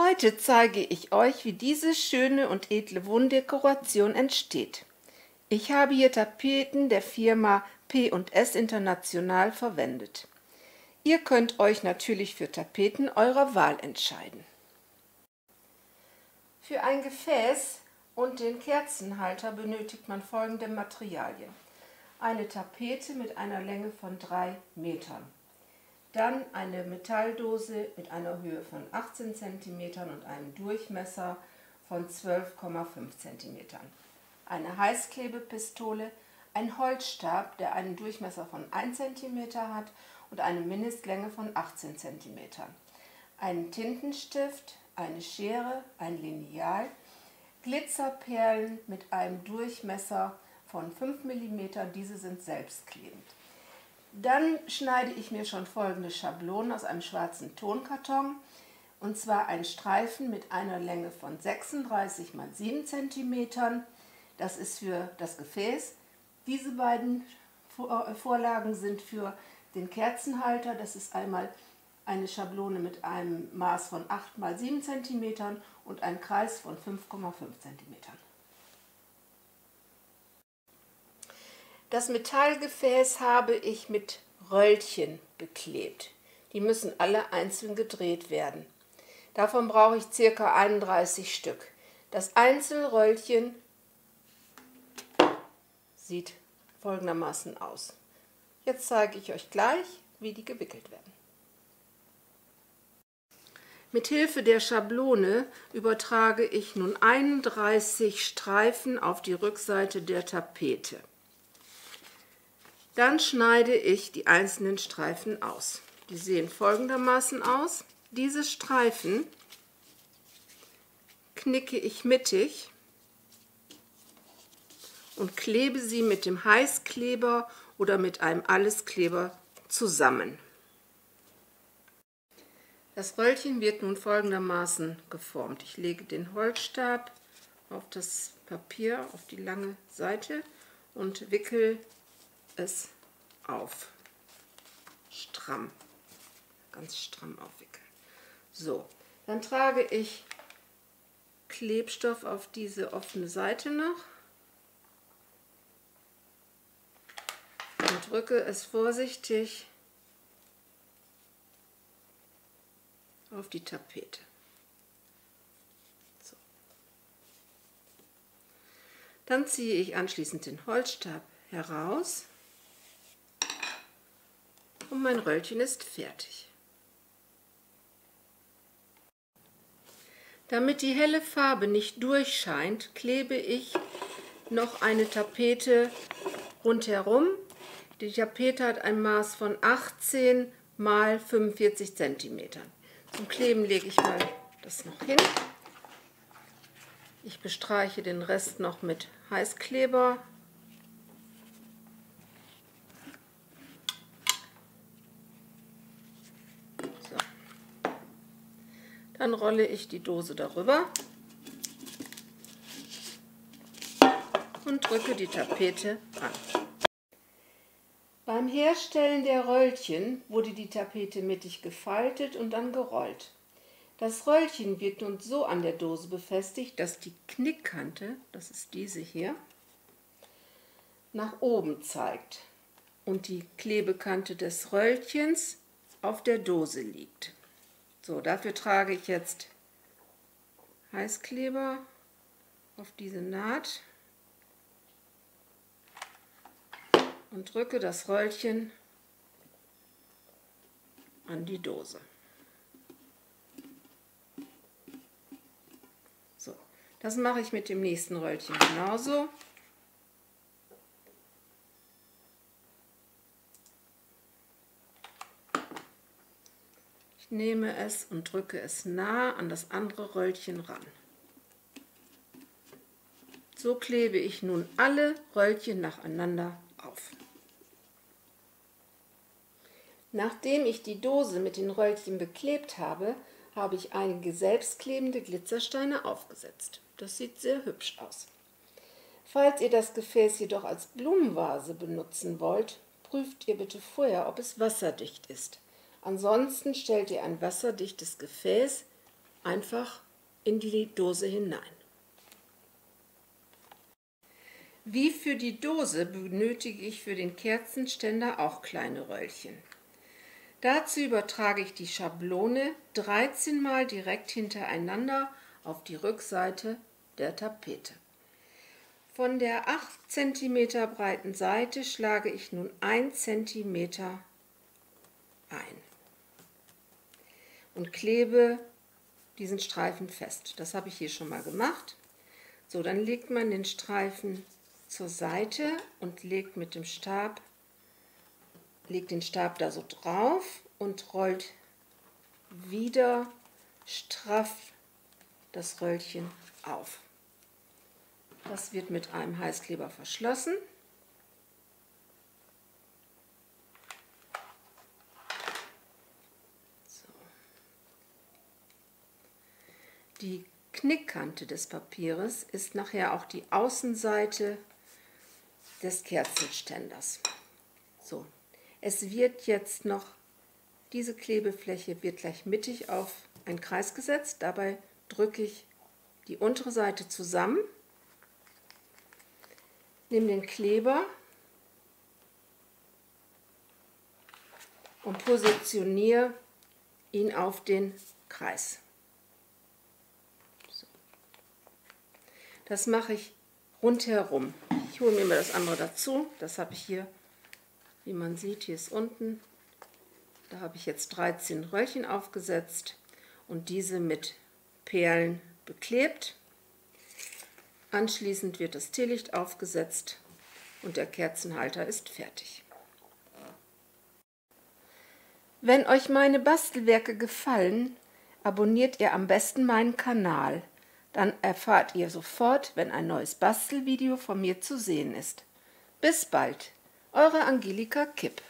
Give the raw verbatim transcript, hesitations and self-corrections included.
Heute zeige ich euch, wie diese schöne und edle Wohndekoration entsteht. Ich habe hier Tapeten der Firma P und S International verwendet. Ihr könnt euch natürlich für Tapeten eurer Wahl entscheiden. Für ein Gefäß und den Kerzenhalter benötigt man folgende Materialien. Eine Tapete mit einer Länge von drei Metern. Dann eine Metalldose mit einer Höhe von achtzehn Zentimetern und einem Durchmesser von zwölf Komma fünf Zentimetern. Eine Heißklebepistole, ein Holzstab, der einen Durchmesser von ein Zentimeter hat und eine Mindestlänge von achtzehn Zentimetern. Einen Tintenstift, eine Schere, ein Lineal, Glitzerperlen mit einem Durchmesser von fünf Millimeter, diese sind selbstklebend. Dann schneide ich mir schon folgende Schablonen aus einem schwarzen Tonkarton, und zwar einen Streifen mit einer Länge von sechsunddreißig mal sieben Zentimetern. Das ist für das Gefäß. Diese beiden Vorlagen sind für den Kerzenhalter. Das ist einmal eine Schablone mit einem Maß von acht mal sieben Zentimetern und ein Kreis von fünf Komma fünf Zentimetern. Das Metallgefäß habe ich mit Röllchen beklebt. Die müssen alle einzeln gedreht werden. Davon brauche ich ca. einunddreißig Stück. Das Einzelröllchen sieht folgendermaßen aus. Jetzt zeige ich euch gleich, wie die gewickelt werden. Mit Hilfe der Schablone übertrage ich nun einunddreißig Streifen auf die Rückseite der Tapete. Dann schneide ich die einzelnen Streifen aus. Die sehen folgendermaßen aus. Diese Streifen knicke ich mittig und klebe sie mit dem Heißkleber oder mit einem Alleskleber zusammen. Das Röllchen wird nun folgendermaßen geformt. Ich lege den Holzstab auf das Papier, auf die lange Seite und wickel es auf. Stramm. Ganz stramm aufwickeln. So, dann trage ich Klebstoff auf diese offene Seite noch und drücke es vorsichtig auf die Tapete. So. Dann ziehe ich anschließend den Holzstab heraus und mein Röllchen ist fertig. Damit die helle Farbe nicht durchscheint, klebe ich noch eine Tapete rundherum. Die Tapete hat ein Maß von achtzehn mal fünfundvierzig Zentimeter. Zum Kleben lege ich mal das noch hin. Ich bestreiche den Rest noch mit Heißkleber. So. Dann rolle ich die Dose darüber und drücke die Tapete an. Beim Herstellen der Röllchen wurde die Tapete mittig gefaltet und dann gerollt. Das Röllchen wird nun so an der Dose befestigt, dass die Knickkante, das ist diese hier, nach oben zeigt und die Klebekante des Röllchens auf der Dose liegt. So, dafür trage ich jetzt Heißkleber auf diese Naht und drücke das Röllchen an die Dose. So, das mache ich mit dem nächsten Röllchen genauso. Ich nehme es und drücke es nah an das andere Röllchen ran. So klebe ich nun alle Röllchen nacheinander auf. Nachdem ich die Dose mit den Röllchen beklebt habe, habe ich einige selbstklebende Glitzersteine aufgesetzt. Das sieht sehr hübsch aus. Falls ihr das Gefäß jedoch als Blumenvase benutzen wollt, prüft ihr bitte vorher, ob es wasserdicht ist. Ansonsten stellt ihr ein wasserdichtes Gefäß einfach in die Dose hinein. Wie für die Dose benötige ich für den Kerzenständer auch kleine Röllchen. Dazu übertrage ich die Schablone dreizehn Mal direkt hintereinander auf die Rückseite der Tapete. Von der acht Zentimeter breiten Seite schlage ich nun ein Zentimeter ein und klebe diesen Streifen fest. Das habe ich hier schon mal gemacht. So, dann legt man den Streifen zur Seite und legt mit dem Stab, legt den Stab da so drauf und rollt wieder straff das Röllchen auf. Das wird mit einem Heißkleber verschlossen. So. Die Knickkante des Papieres ist nachher auch die Außenseite des Kerzenständers. So, es wird jetzt noch, diese Klebefläche wird gleich mittig auf einen Kreis gesetzt. Dabei drücke ich die untere Seite zusammen, nehme den Kleber und positioniere ihn auf den Kreis. So. Das mache ich rundherum. Ich hole mir mal das andere dazu. Das habe ich hier, wie man sieht, hier ist unten. Da habe ich jetzt dreizehn Röllchen aufgesetzt und diese mit Perlen beklebt. Anschließend wird das Teelicht aufgesetzt und der Kerzenhalter ist fertig. Wenn euch meine Bastelwerke gefallen, abonniert ihr am besten meinen Kanal. Dann erfahrt ihr sofort, wenn ein neues Bastelvideo von mir zu sehen ist. Bis bald, eure Angelika Kipp.